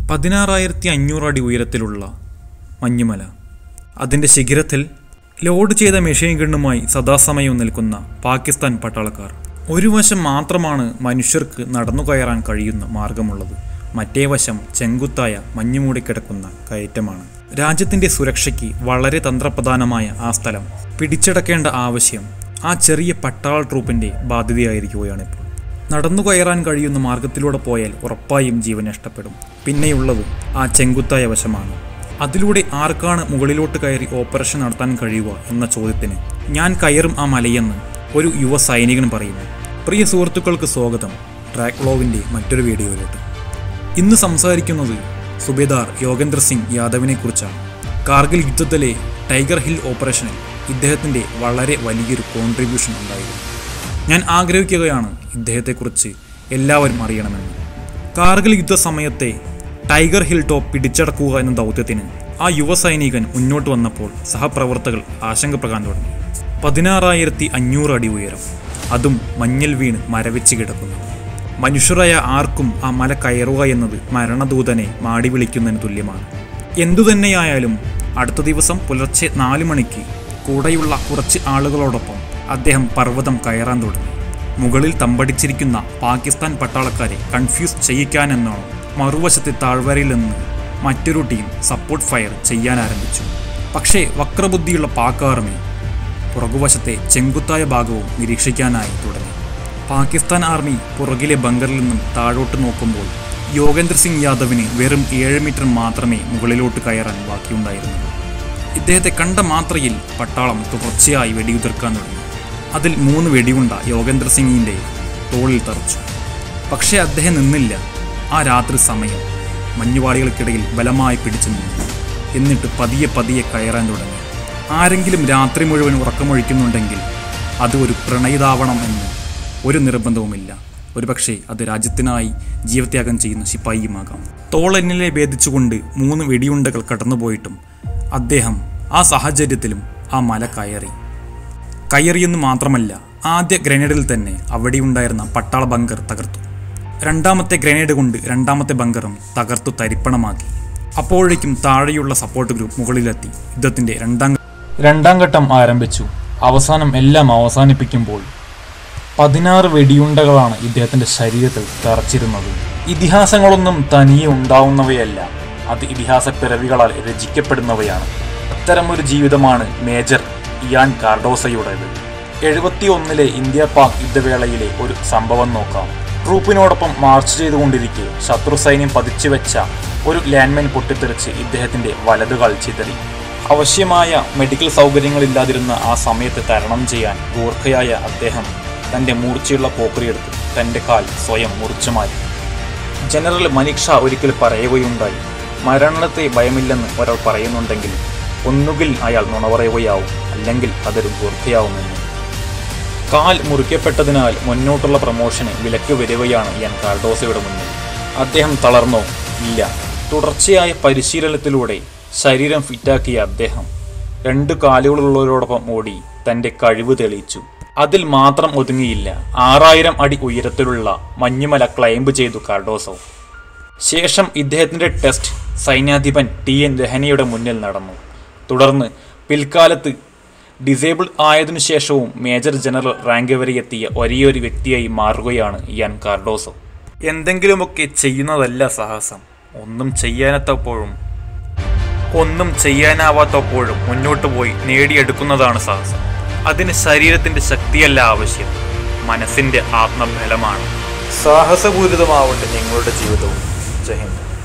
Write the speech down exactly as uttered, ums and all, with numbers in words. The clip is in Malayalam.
പതിനാറായിരത്തി അഞ്ഞൂറ് അടി ഉയരത്തിലുള്ള മഞ്ഞുമല. അതിൻ്റെ ശിഖരത്തിൽ ലോഡ് ചെയ്ത മെഷീൻ ഗണ്ണുമായി സദാസമയവും നിൽക്കുന്ന പാകിസ്ഥാൻ പട്ടാളക്കാർ. ഒരു വശം മാത്രമാണ് മനുഷ്യർക്ക് നടന്നു കയറാൻ കഴിയുന്ന മാർഗമുള്ളത്. മറ്റേ വശം ചെങ്കുത്തായ മഞ്ഞുമൂടിക്കിടക്കുന്ന കയറ്റമാണ്. രാജ്യത്തിൻ്റെ സുരക്ഷയ്ക്ക് വളരെ തന്ത്രപ്രധാനമായ ആ സ്ഥലം പിടിച്ചടക്കേണ്ട ആവശ്യം ആ ചെറിയ പട്ടാള ട്രൂപ്പിൻ്റെ ബാധ്യതയായിരിക്കുകയാണിപ്പോൾ. നടന്നു കയറാൻ കഴിയുന്ന മാർഗത്തിലൂടെ പോയാൽ ഉറപ്പായും ജീവൻ നഷ്ടപ്പെടും. പിന്നെയുള്ളത് ആ ചെങ്കുത്തായ വശമാണ്. അതിലൂടെ ആർക്കാണ് മുകളിലോട്ട് കയറി ഓപ്പറേഷൻ നടത്താൻ കഴിയുക എന്ന ചോദ്യത്തിന് ഞാൻ കയറും ആ മലയെന്ന് ഒരു യുവ സൈനികൻ പറയുന്നു. പ്രിയ സുഹൃത്തുക്കൾക്ക് സ്വാഗതം ട്രാക്ലോവിൻ്റെ മറ്റൊരു വീഡിയോയിലോട്ട്. ഇന്ന് സംസാരിക്കുന്നത് സുബേദാർ യോഗേന്ദ്ര സിംഗ് യാദവിനെ കുറിച്ചാണ്. കാർഗിൽ യുദ്ധത്തിലെ ടൈഗർ ഹിൽ ഓപ്പറേഷനിൽ ഇദ്ദേഹത്തിൻ്റെ വളരെ വലിയൊരു കോൺട്രിബ്യൂഷൻ ഉണ്ടായിരുന്നു. ഞാൻ ആഗ്രഹിക്കുകയാണ് ഇദ്ദേഹത്തെക്കുറിച്ച് എല്ലാവരും അറിയണമെന്ന്. കാർഗിൽ യുദ്ധ സമയത്തെ ടൈഗർ ഹിൽ ടോപ്പ് പിടിച്ചടക്കുക എന്ന ദൗത്യത്തിന് ആ യുവ സൈനികൻ മുന്നോട്ട് വന്നപ്പോൾ സഹപ്രവർത്തകർ ആശങ്കപ്പെടാൻ തുടങ്ങി. പതിനാറായിരത്തി അഞ്ഞൂറ് അടി ഉയരം, അതും മഞ്ഞിൽ വീണ് മരവിച്ച് കിടക്കുന്നു. മനുഷ്യരായ ആർക്കും ആ മല കയറുക എന്നത് മരണദൂതനെ മാടി വിളിക്കുന്നതിന് തുല്യമാണ്. എന്തുതന്നെയായാലും അടുത്ത ദിവസം പുലർച്ചെ നാല് മണിക്ക് കൂടെയുള്ള കുറച്ച് ആളുകളോടൊപ്പം അദ്ദേഹം പർവ്വതം കയറാൻ തുടങ്ങി. മുകളിൽ തമ്പടിച്ചിരിക്കുന്ന പാകിസ്ഥാൻ പട്ടാളക്കാരെ കൺഫ്യൂസ് ചെയ്യിക്കാനെന്നോണം മറുവശത്തെ താഴ്വരയിൽ നിന്ന് മറ്റൊരു ടീം സപ്പോർട്ട് ഫയർ ചെയ്യാൻ ആരംഭിച്ചു. പക്ഷേ വക്രബുദ്ധിയുള്ള പാക് ആർമി പുറകുവശത്തെ ചെങ്കുത്തായ ഭാഗവും നിരീക്ഷിക്കാനായി തുടങ്ങി. പാകിസ്ഥാൻ ആർമി പുറകിലെ ബങ്കറിൽ നിന്നും താഴോട്ട് നോക്കുമ്പോൾ യോഗേന്ദ്ര സിംഗ് യാദവിന് വെറും ഏഴ് മീറ്റർ മാത്രമേ മുകളിലോട്ട് കയറാൻ ബാക്കിയുണ്ടായിരുന്നുള്ളൂ. ഇദ്ദേഹത്തെ കണ്ട മാത്രയിൽ പട്ടാളം തുടർച്ചയായി വെടിയുതിർക്കാൻ തുടങ്ങി. അതിൽ മൂന്ന് വെടിയുണ്ട യോഗേന്ദ്ര സിംഗിൻ്റെ തോളിൽ തറച്ചു. പക്ഷേ അദ്ദേഹം നിന്നില്ല. ആ രാത്രി സമയം മഞ്ഞുപാളികൾക്കിടയിൽ ബലമായി പിടിച്ചു നിന്നു. എന്നിട്ട് പതിയെ പതിയെ കയറാൻ തുടങ്ങി. ആരെങ്കിലും രാത്രി മുഴുവൻ ഉറക്കമൊഴിക്കുന്നുണ്ടെങ്കിൽ അത് ഒരു പ്രണയിതാവണം എന്ന് ഒരു നിർബന്ധവുമില്ല. ഒരുപക്ഷെ അത് രാജ്യത്തിനായി ജീവത്യാഗം ചെയ്യുന്ന ശിപ്പായിയുമാകാം. തോളെന്നിലെ ഭേദിച്ചുകൊണ്ട് മൂന്ന് വെടിയുണ്ടകൾ കടന്നുപോയിട്ടും അദ്ദേഹം ആ സാഹചര്യത്തിലും ആ മല കയറി. കയറിയെന്ന് മാത്രമല്ല, ആദ്യ ഗ്രനേഡിൽ തന്നെ അവിടെയുണ്ടായിരുന്ന പട്ടാള ബങ്കർ തകർത്തു. രണ്ടാമത്തെ ഗ്രനേഡ് കൊണ്ട് രണ്ടാമത്തെ ബങ്കറും തകർത്തു തരിപ്പണമാക്കി. അപ്പോഴേക്കും താഴെയുള്ള സപ്പോർട്ട് ഗ്രൂപ്പ് മുകളിലെത്തി യുദ്ധത്തിൻ്റെ രണ്ടാം രണ്ടാം ഘട്ടം ആരംഭിച്ചു. അവസാനം എല്ലാം അവസാനിപ്പിക്കുമ്പോൾ പതിനാറ് വെടിയുണ്ടകളാണ് ഇദ്ദേഹത്തിൻ്റെ ശരീരത്തിൽ തറച്ചിരുന്നത്. ഇതിഹാസങ്ങളൊന്നും തനിയെ ഉണ്ടാവുന്നവയല്ല, അത് ഇതിഹാസ പിറവികളാൽ രചിക്കപ്പെടുന്നവയാണ്. അത്തരമൊരു ജീവിതമാണ് മേജർ ഇയാൻ കാർഡോസയുടേത്. എഴുപത്തി ഒന്നിലെ ഇന്ത്യ പാക് യുദ്ധവേളയിലെ ഒരു സംഭവം നോക്കാം. ട്രൂപ്പിനോടൊപ്പം മാർച്ച് ചെയ്തുകൊണ്ടിരിക്കെ ശത്രു സൈന്യം പതിച്ചു വെച്ച ഒരു ലാൻഡ്മൈൻ പൊട്ടിത്തെറിച്ച് ഇദ്ദേഹത്തിൻ്റെ വലതുകാൽ ചിതറി. ആവശ്യമായ മെഡിക്കൽ സൗകര്യങ്ങളില്ലാതിരുന്ന ആ സമയത്ത് തരണം ചെയ്യാൻ ഗൂർഖയായ അദ്ദേഹം തൻ്റെ മൂർച്ചയുള്ള പോക്കറിയെടുത്ത് തൻ്റെ കാൽ സ്വയം മുറിച്ചു മാറ്റി. ജനറൽ മനീക് ഷാ ഒരിക്കൽ പറയുകയുണ്ടായി, മരണത്തെ ഭയമില്ലെന്ന് ഒരാൾ പറയുന്നുണ്ടെങ്കിൽ ഒന്നുകിൽ അയാൾ നുണ പറയുകയാവും, അല്ലെങ്കിൽ അതൊരു ഗൂർഖയാവുമെന്ന്. കാൽ മുറിക്കപ്പെട്ടതിനാൽ മുന്നോട്ടുള്ള പ്രമോഷന് വിലക്ക് വരികയാണ് ഇയാൻ കാർഡോസയുടെ മുന്നിൽ. അദ്ദേഹം തളർന്നോ? ഇല്ല. തുടർച്ചയായ പരിശീലനത്തിലൂടെ ശരീരം ഫിറ്റാക്കിയ അദ്ദേഹം രണ്ട് കാലുകളുള്ളവരോടൊപ്പം ഓടി തൻ്റെ കഴിവ് തെളിയിച്ചു. അതിൽ മാത്രം ഒതുങ്ങിയില്ല, ആറായിരം അടി ഉയരത്തിലുള്ള മഞ്ഞുമല ക്ലൈംബ് ചെയ്തു കാർഡോസോ. ശേഷം ഇദ്ദേഹത്തിൻ്റെ ടെസ്റ്റ് സൈന്യാധിപൻ ടി എൻ രഹനയുടെ മുന്നിൽ നടന്നു. തുടർന്ന് പിൽക്കാലത്ത് ഡിസേബിൾ ആയതിനു ശേഷവും മേജർ ജനറൽ റാങ്ക് വരെ എത്തിയ ഒരേയൊരു വ്യക്തിയായി മാറുകയാണ് ഇയാൻ കാർഡോസോ. എന്തെങ്കിലുമൊക്കെ ചെയ്യുന്നതല്ല സാഹസം, ഒന്നും ചെയ്യാനത്തപ്പോഴും ഒന്നും ചെയ്യാനാവാത്തപ്പോഴും മുന്നോട്ട് പോയി നേടിയെടുക്കുന്നതാണ് സാഹസം. അതിന് ശരീരത്തിൻ്റെ ശക്തിയല്ല ആവശ്യം, മനസ്സിൻ്റെ ആത്മബലമാണ്. സാഹസപൂരിതമാവട്ടെ നിങ്ങളുടെ ജീവിതവും. ജയ് ഹിന്ദ്.